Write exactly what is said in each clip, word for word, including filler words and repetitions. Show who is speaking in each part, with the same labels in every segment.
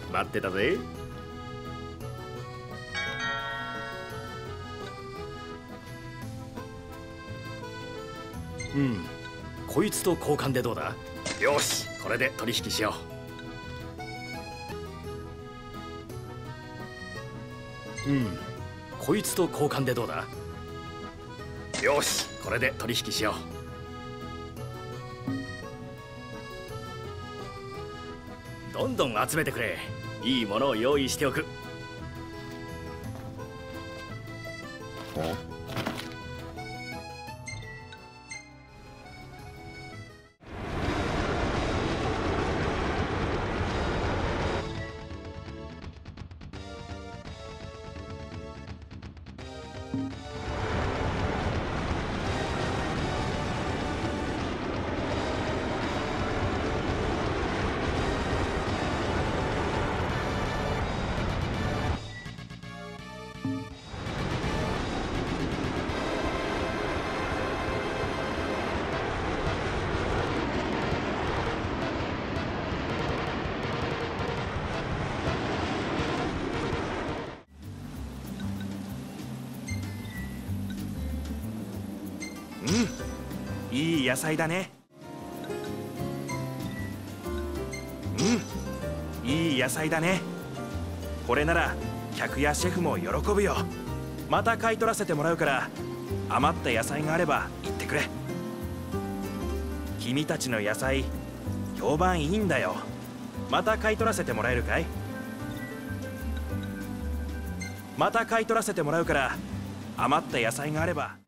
Speaker 1: 待ってたぜ。うん、こいつと交換でどうだ。よし、これで取引しよう。うん、こいつと交換でどうだ。よし、これで取引しよう。どんどん集めてくれ。いいものを用意しておく。
Speaker 2: うん、いい野菜だね。うん、いい野菜だね。これなら客やシェフも喜ぶよ。また買い取らせてもらうから、余った野菜があれば言ってくれ。君たちの野菜評判いいんだよ。また買い取らせてもらえるかい？また買い取らせてもらうから、余った野菜があれば。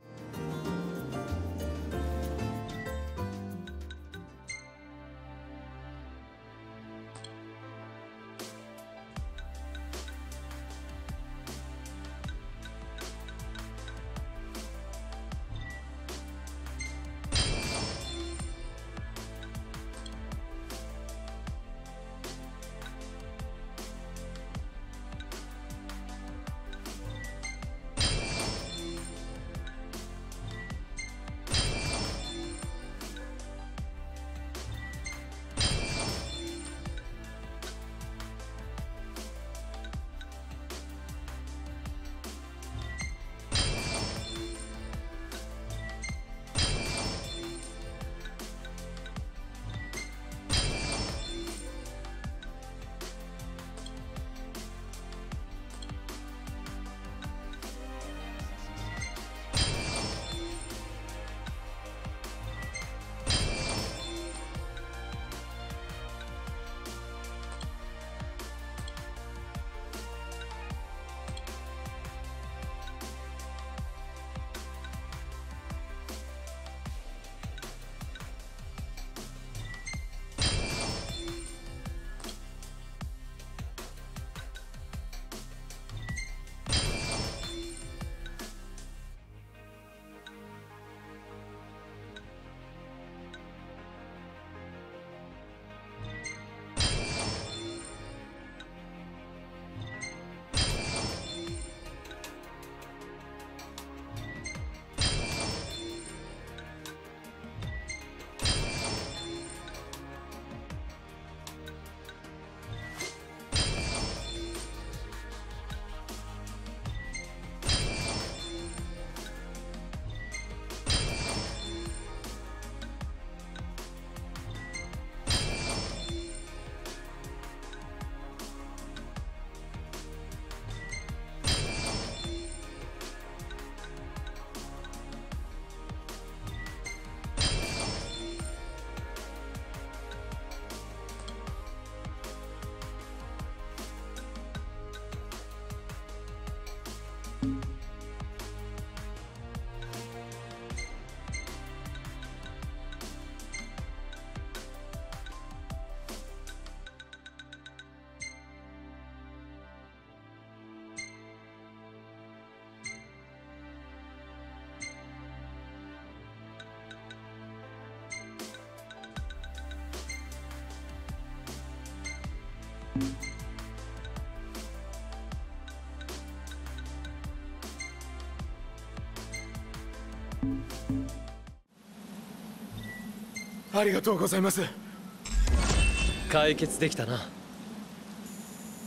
Speaker 3: ありがとうございます。
Speaker 4: 解決できたな。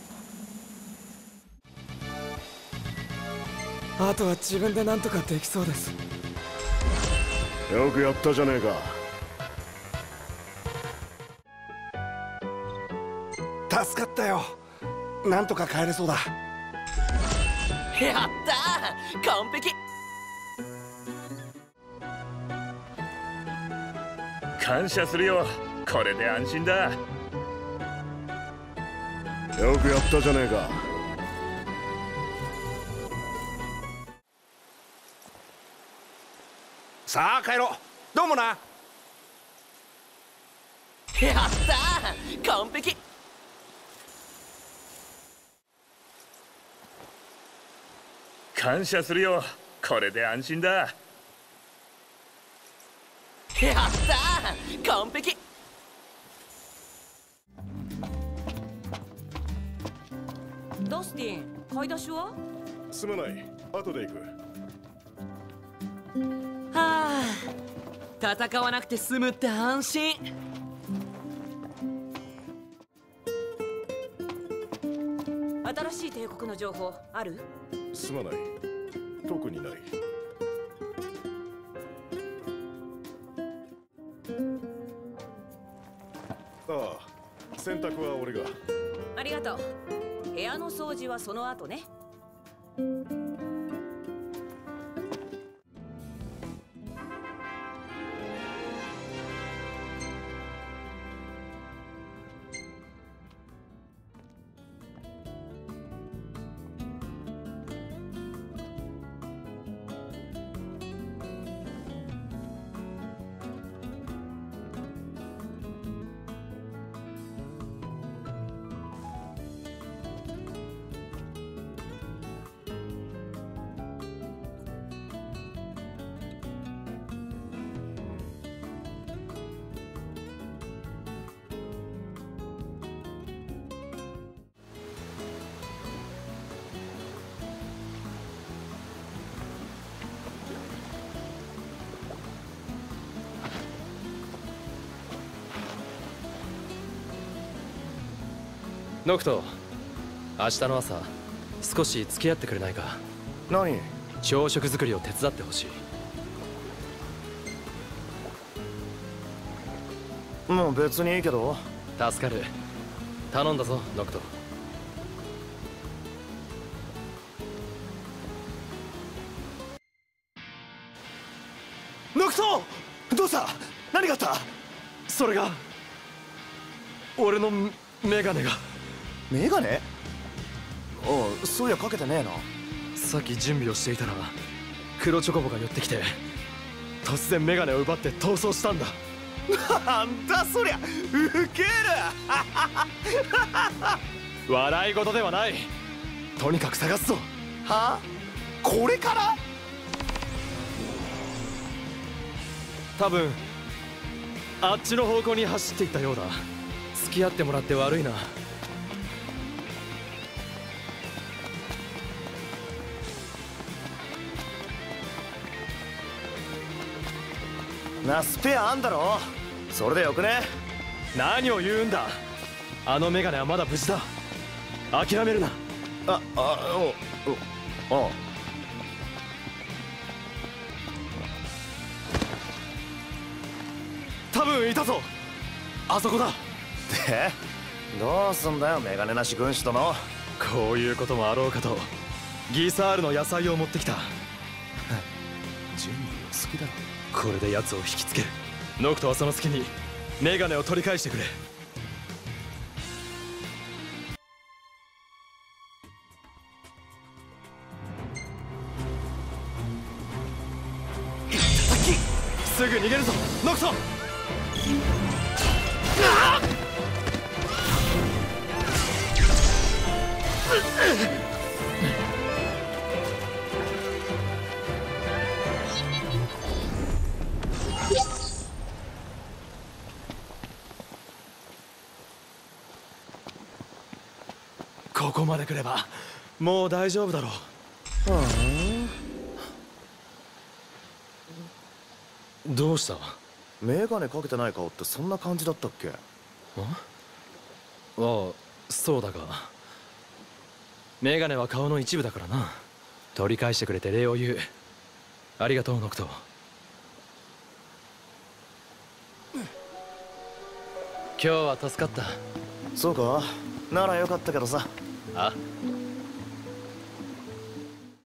Speaker 3: あとは自分で何とかできそうです。
Speaker 4: よくやったじゃねえ
Speaker 5: か。助かったよ。なんとか帰れそうだ。
Speaker 6: やったー、完璧。
Speaker 1: 感謝するよ。これで安心だ。
Speaker 4: よくやったじゃねえか。
Speaker 5: さあ帰ろう。どうもな。
Speaker 6: やったー、完璧。
Speaker 1: 感謝するよ。これで安心だ。
Speaker 6: やったー、完璧。
Speaker 7: ダスティン、買い出しは？
Speaker 4: すまない、後で行く。
Speaker 6: はあ、戦わなくて済むって安心。
Speaker 7: 新しい帝国の情報ある？
Speaker 4: すまない、特にない。ああ、洗濯は俺が。
Speaker 7: ありがとう。部屋の掃除はその後ね。
Speaker 3: ノクト、明日の朝少し付き合ってくれないか。
Speaker 5: 何？
Speaker 3: 朝食作りを手伝ってほしい。
Speaker 5: もう別にいいけど。
Speaker 3: 助かる。頼んだぞ、ノクト。
Speaker 5: ノクト！どうした？何があった？
Speaker 3: それが俺のメガネが。
Speaker 5: メガネ？おう、そういやかけてねえな。
Speaker 3: さっき準備をしていたら黒チョコボが寄ってきて突然メガネを奪って逃走したんだ。
Speaker 5: なんだそりゃ、ウケる。
Speaker 3: 笑い事ではない。とにかく探すぞ。
Speaker 5: はあ？これから？
Speaker 3: 多分あっちの方向に走っていったようだ。付き合ってもらって悪いな。
Speaker 5: な、スペアあんだろ。それでよくね？
Speaker 3: 何を言うんだ。あのメガネはまだ無事だ。諦めるな。
Speaker 5: あ、あ、お、お、お。
Speaker 3: 多分いたぞ。あそこだ。
Speaker 5: で、どうすんだよメガネなし軍師殿。
Speaker 3: こういうこともあろうかとギサールの野菜を持ってきた。
Speaker 5: 準備を好きだろ。
Speaker 3: これで奴を引きつける。ノクトはその隙にメガネを取り返してくれ。すぐ逃げるぞノクト。ここまで来ればもう大丈夫だろう。はあ、どうした？
Speaker 5: メガネかけてない顔ってそんな感じだったっけ？
Speaker 3: ああ、そうだがメガネは顔の一部だからな。 取り返してくれて礼を言う。ありがとうノクト。今日は助かった。
Speaker 5: そうか、ならよかったけどさ。
Speaker 3: あ